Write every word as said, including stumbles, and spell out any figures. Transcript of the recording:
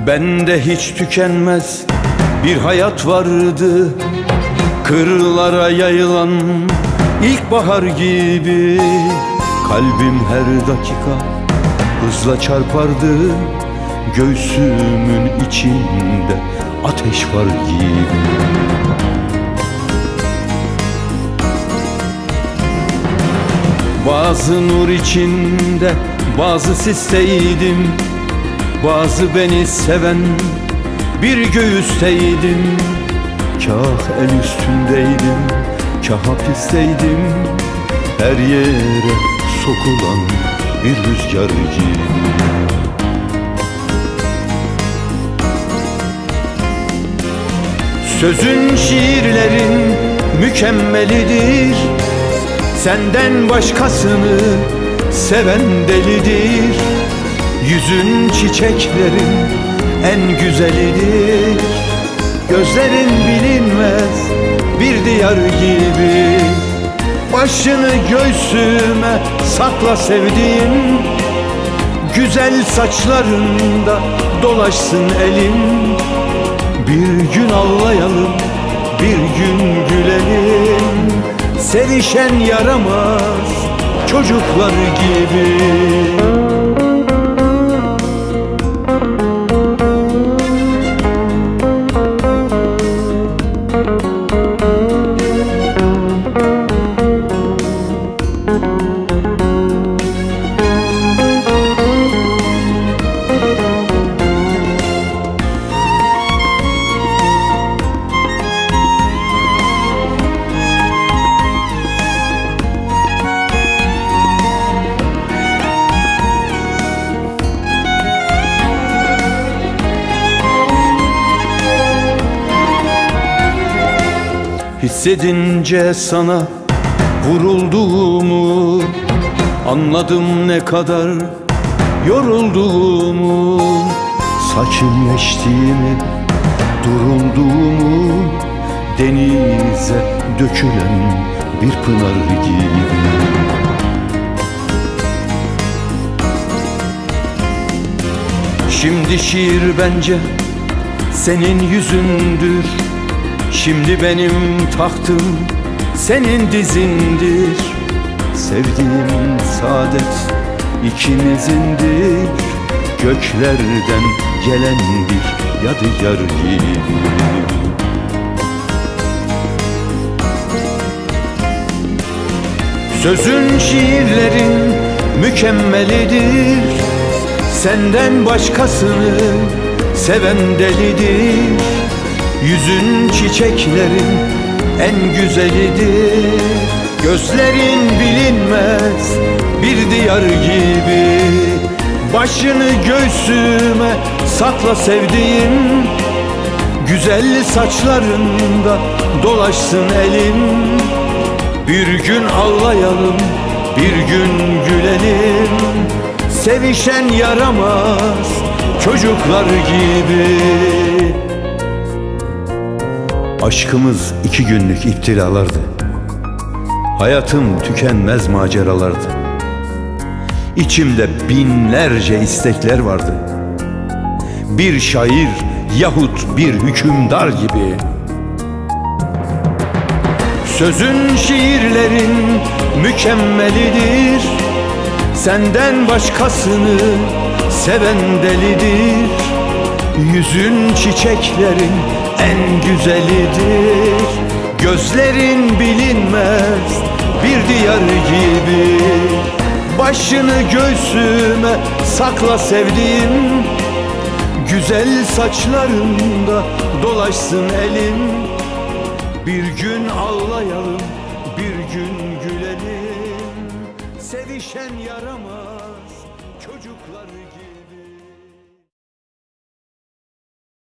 Bende hiç tükenmez bir hayat vardı, kırlara yayılan ilkbahar gibi. Kalbim her dakika hızla çarpardı, göğsümün içinde ateş var gibi. Bazı nur içinde, bazı sisteydim, bazı beni seven bir göğüsteydim. Kah el üstündeydim, kah hapisteydim, her yere sokulan bir rüzgar gibi. Sözün, şiirlerin mükemmelidir, senden başkasını seven delidir. Yüzün çiçeklerin en güzelidir, gözlerin bilinmez bir diyar gibi. Başını göğsüme sakla sevdiğim, güzel saçlarında dolaşsın elim. Bir gün ağlayalım, bir gün gülelim, sevişen yaramaz çocuklar gibi. Hissedince sana vurulduğumu, anladım ne kadar yorulduğumu. Sakinleştiğimi, durulduğumu, denize dökülen bir pınar gibi. Şimdi şiir bence senin yüzündür, şimdi benim tahtım senin dizindir. Sevdiğim saadet ikimizindir, göklerden gelen bir yadigar gibi. Sözün, şiirlerin mükemmelidir, senden başkasını seven delidir. Yüzün çiçeklerin en güzelidir, gözlerin bilinmez bir diyar gibi. Başını göğsüme sakla sevdiğim, güzel saçlarında dolaşsın elim. Bir gün ağlayalım, bir gün gülelim, sevişen yaramaz çocuklar gibi. Aşkımız iki günlük iptilalardı, hayatım tükenmez maceralardı. İçimde binlerce istekler vardı, bir şair yahut bir hükümdar gibi. Sözün, şiirlerin mükemmelidir, senden başkasını seven delidir. Yüzün çiçeklerin en güzelidir, gözlerin bilinmez bir diyar gibi. Başını göğsüme sakla sevdiğim, güzel saçlarında dolaşsın elim. Bir gün ağlayalım, bir gün gülelim, sevişen yaramaz çocuklar gibi.